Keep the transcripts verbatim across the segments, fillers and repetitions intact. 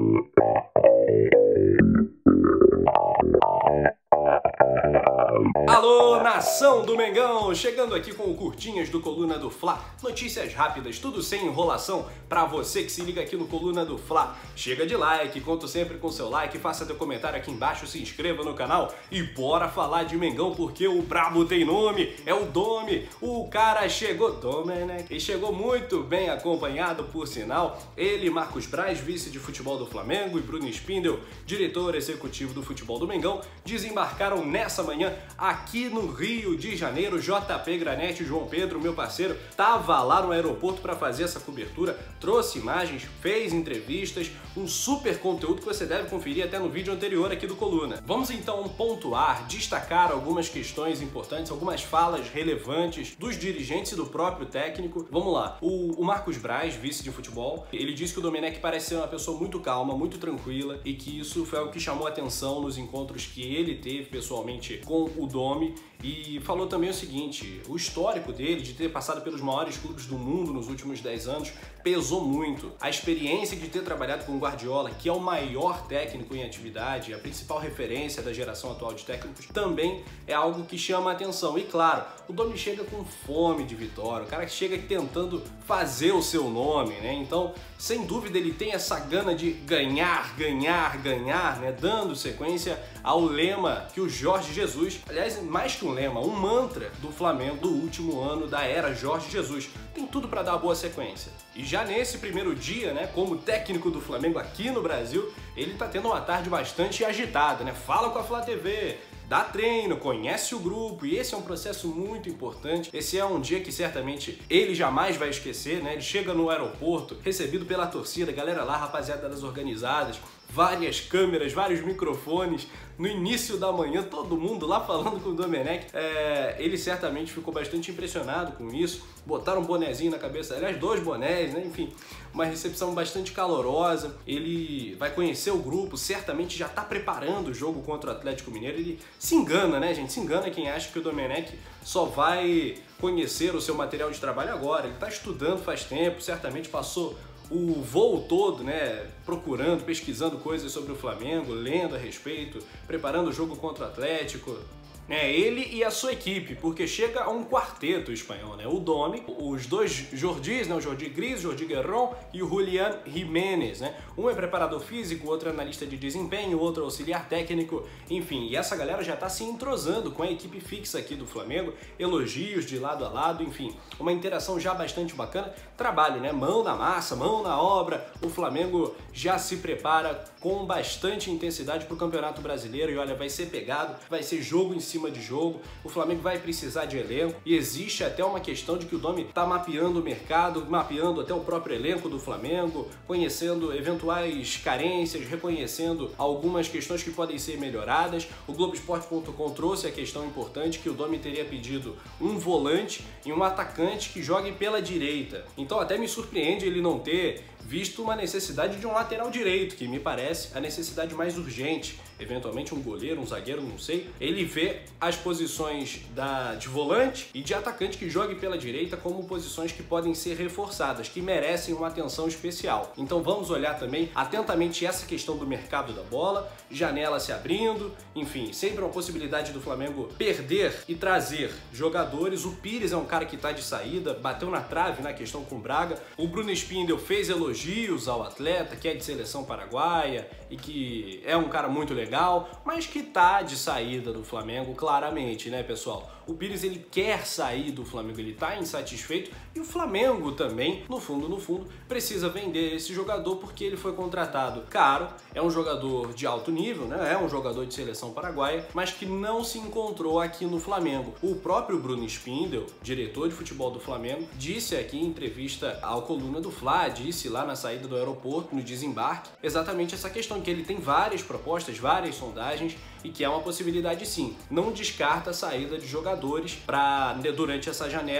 Alô, nação do Mengão! Chegando aqui com o Curtinhas do Coluna do Fla. Notícias rápidas, tudo sem enrolação pra você que se liga aqui no Coluna do Fla. Chega de like, conto sempre com seu like, faça teu comentário aqui embaixo, se inscreva no canal e bora falar de Mengão porque o brabo tem nome, é o Domi. O cara chegou, Domenech, e chegou muito bem acompanhado, por sinal. Ele, Marcos Braz, vice de futebol do Flamengo, e Bruno Spindel, diretor executivo do futebol do Mengão, desembarcaram nessa manhã aqui no Rio de Janeiro. J P Granete, João Pedro, meu parceiro, tava lá no aeroporto para fazer essa cobertura, trouxe imagens, fez entrevistas, um super conteúdo que você deve conferir até no vídeo anterior aqui do Coluna. Vamos então pontuar, destacar algumas questões importantes, algumas falas relevantes dos dirigentes e do próprio técnico. Vamos lá, o, o Marcos Braz, vice de futebol, ele disse que o Domenech parece ser uma pessoa muito calma, muito tranquila e que isso foi algo que chamou atenção nos encontros que ele teve pessoalmente com o Domi, e falou também o seguinte: o histórico dele de ter passado pelos maiores clubes do mundo nos últimos dez anos pesou muito. A experiência de ter trabalhado com o Guardiola, que é o maior técnico em atividade, a principal referência da geração atual de técnicos, também é algo que chama a atenção. E claro, o Domi chega com fome de vitória, o cara que chega tentando fazer o seu nome, né? Então, sem dúvida, ele tem essa gana de ganhar, ganhar, ganhar, né? Dando sequência ao lema que o Jorge Jesus, aliás, mais que um lema, um mantra do Flamengo do último ano da era Jorge Jesus, tem tudo para dar uma boa sequência. E já nesse primeiro dia, né, como técnico do Flamengo aqui no Brasil, ele tá tendo uma tarde bastante agitada, né? Fala com a Flá T V, dá treino, conhece o grupo, e esse é um processo muito importante. Esse é um dia que certamente ele jamais vai esquecer, né? Ele chega no aeroporto, recebido pela torcida, galera lá, rapaziada das organizadas, várias câmeras, vários microfones, no início da manhã, todo mundo lá falando com o Domenech. É, ele certamente ficou bastante impressionado com isso, botaram um bonezinho na cabeça, aliás, dois bonés, né? Enfim, uma recepção bastante calorosa. Ele vai conhecer o grupo, certamente já está preparando o jogo contra o Atlético Mineiro. Ele se engana, né, gente? Se engana quem acha que o Domenech só vai conhecer o seu material de trabalho agora. Ele está estudando faz tempo, certamente passou o voo todo, né, procurando, pesquisando coisas sobre o Flamengo, lendo a respeito, preparando o jogo contra o Atlético. É, ele e a sua equipe, porque chega a um quarteto espanhol, né? O Domi, os dois Jordis, né? O Jordi Gris, o Jordi Guerrón e o Julián Jiménez, né? Um é preparador físico, o outro é analista de desempenho, o outro é auxiliar técnico, enfim. E essa galera já tá se entrosando com a equipe fixa aqui do Flamengo, elogios de lado a lado, enfim. Uma interação já bastante bacana. Trabalho, né? Mão na massa, mão na obra. O Flamengo já se prepara com bastante intensidade pro Campeonato Brasileiro e olha, vai ser pegado, vai ser jogo em cima de jogo, o Flamengo vai precisar de elenco e existe até uma questão de que o Domi tá mapeando o mercado, mapeando até o próprio elenco do Flamengo, conhecendo eventuais carências, reconhecendo algumas questões que podem ser melhoradas. O Globoesporte ponto com trouxe a questão importante que o Domi teria pedido um volante e um atacante que jogue pela direita. Então até me surpreende ele não ter visto uma necessidade de um lateral direito, que me parece a necessidade mais urgente, eventualmente um goleiro, um zagueiro, não sei. Ele vê as posições da, de volante e de atacante que jogue pela direita como posições que podem ser reforçadas, que merecem uma atenção especial. Então vamos olhar também atentamente essa questão do mercado da bola, janela se abrindo, enfim, sempre uma possibilidade do Flamengo perder e trazer jogadores. O Pires é um cara que está de saída, bateu na trave na questão com o Braga. O Bruno Spindel fez elogios ao atleta, que é de seleção paraguaia e que é um cara muito legal, mas que tá de saída do Flamengo claramente, né, pessoal? O Pires, ele quer sair do Flamengo, ele tá insatisfeito e o Flamengo também, no fundo, no fundo, precisa vender esse jogador porque ele foi contratado caro, é um jogador de alto nível, né? É um jogador de seleção paraguaia, mas que não se encontrou aqui no Flamengo. O próprio Bruno Spindel, diretor de futebol do Flamengo, disse aqui em entrevista ao Coluna do Fla, disse lá na saída do aeroporto, no desembarque, exatamente essa questão, que ele tem várias propostas, várias sondagens e que é uma possibilidade sim. Não descarta a saída de jogadores pra, durante essa janela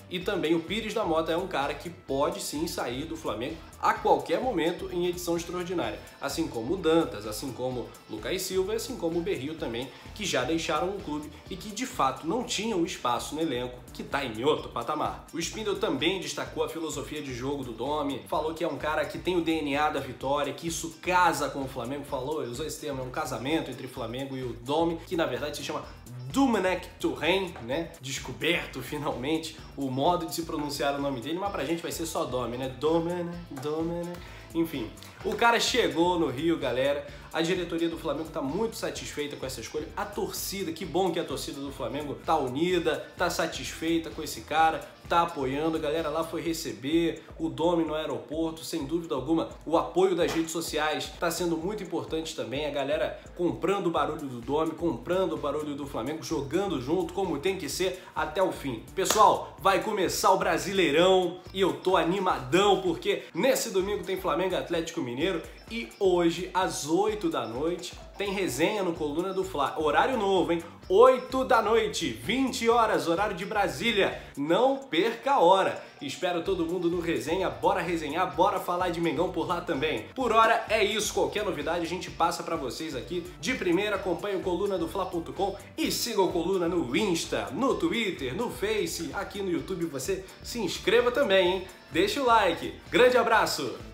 E também o Pires da Mota é um cara que pode sim sair do Flamengo a qualquer momento em edição extraordinária. Assim como o Dantas, assim como Lucas Silva, assim como o Berrio também, que já deixaram o clube e que de fato não tinham espaço no elenco, que tá em outro patamar. O Spindle também destacou a filosofia de jogo do Domi, falou que é um cara que tem o D N A da vitória, que isso casa com o Flamengo, falou, usou esse termo, é um casamento entre o Flamengo e o Domi, que na verdade se chama Domenech Torrent, né? Descoberto finalmente o modo de se pronunciar o nome dele, mas pra gente vai ser só Domi, né? Domenech, Domenech. Enfim, o cara chegou no Rio, galera. A diretoria do Flamengo tá muito satisfeita com essa escolha. A torcida, que bom que a torcida do Flamengo tá unida, tá satisfeita com esse cara, tá apoiando. A galera lá foi receber o Domi no aeroporto, sem dúvida alguma. O apoio das redes sociais tá sendo muito importante também. A galera comprando o barulho do Domi, comprando o barulho do Flamengo, jogando junto como tem que ser até o fim. Pessoal, vai começar o Brasileirão e eu tô animadão porque nesse domingo tem Flamengo e Atlético Mineiro e hoje às oito da noite tem resenha no Coluna do Fla. Horário novo, hein? oito da noite, vinte horas, horário de Brasília. Não perca a hora. Espero todo mundo no resenha. Bora resenhar, bora falar de Mengão por lá também. Por hora é isso. Qualquer novidade a gente passa pra vocês aqui de primeira. Acompanhe o coluna do fla ponto com e siga o Coluna no Insta, no Twitter, no Face, aqui no YouTube. Você se inscreva também, hein? Deixa o like. Grande abraço!